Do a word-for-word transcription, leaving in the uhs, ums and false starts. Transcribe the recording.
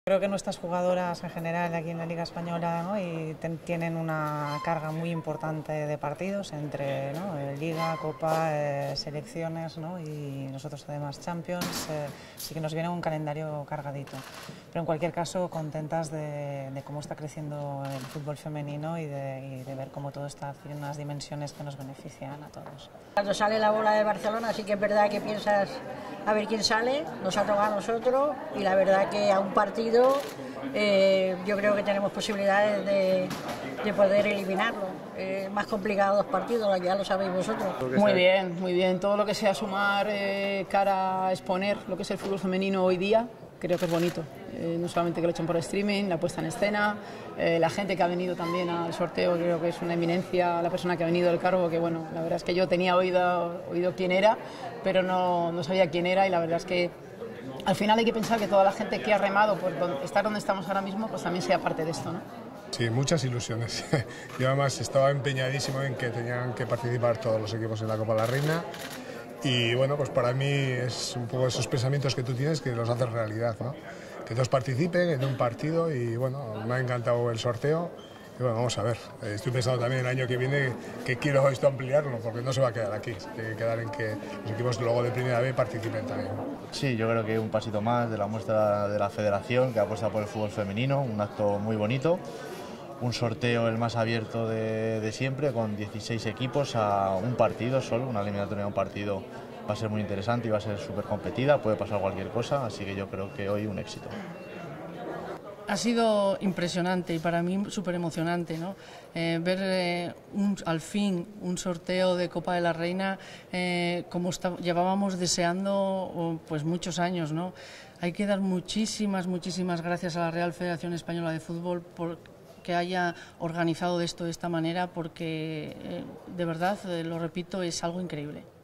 Creo que nuestras jugadoras en general aquí en la Liga Española, ¿no? y ten, tienen una carga muy importante de partidos entre, ¿no? Liga, Copa, eh, selecciones, ¿no? y nosotros además Champions, eh, sí que nos viene un calendario cargadito. Pero en cualquier caso contentas de, de cómo está creciendo el fútbol femenino y de, y de ver cómo todo está en unas dimensiones que nos benefician a todos. Cuando sale la bola de Barcelona sí que es verdad que piensas a ver quién sale, nos ha tocado a nosotros y la verdad que a un partido eh, yo creo que tenemos posibilidades de, de poder eliminarlo. Es eh, más complicado dos partidos, ya lo sabéis vosotros. Muy bien, muy bien. Todo lo que sea sumar eh, cara a exponer lo que es el fútbol femenino hoy día, creo que es bonito. Eh, no solamente que lo echen por streaming, la puesta en escena, eh, la gente que ha venido también al sorteo, creo que es una eminencia la persona que ha venido del cargo, que bueno, la verdad es que yo tenía oído, oído quién era, pero no, no sabía quién era y la verdad es que al final hay que pensar que toda la gente que ha remado por estar donde estamos ahora mismo, pues también sea parte de esto, ¿no? Sí, muchas ilusiones. Yo además estaba empeñadísimo en que tenían que participar todos los equipos en la Copa de la Reina y bueno, pues para mí es un poco esos pensamientos que tú tienes que los haces realidad, ¿no? Que todos participen en un partido y bueno, me ha encantado el sorteo. Y bueno, vamos a ver, estoy pensando también el año que viene que quiero esto ampliarlo, porque no se va a quedar aquí, se tiene que quedar en que los equipos luego de Primera B participen también. Sí, yo creo que un pasito más de la muestra de la federación que apuesta por el fútbol femenino, un acto muy bonito, un sorteo el más abierto de, de siempre, con dieciséis equipos a un partido solo, una eliminatoria a un partido va a ser muy interesante y va a ser súper competida, puede pasar cualquier cosa, así que yo creo que hoy un éxito. Ha sido impresionante y para mí súper emocionante, ¿no? Eh, ver eh, un, al fin un sorteo de Copa de la Reina eh, como está, llevábamos deseando pues muchos años, ¿no? Hay que dar muchísimas, muchísimas gracias a la Real Federación Española de Fútbol por que haya organizado esto de esta manera porque eh, de verdad, eh, lo repito, es algo increíble.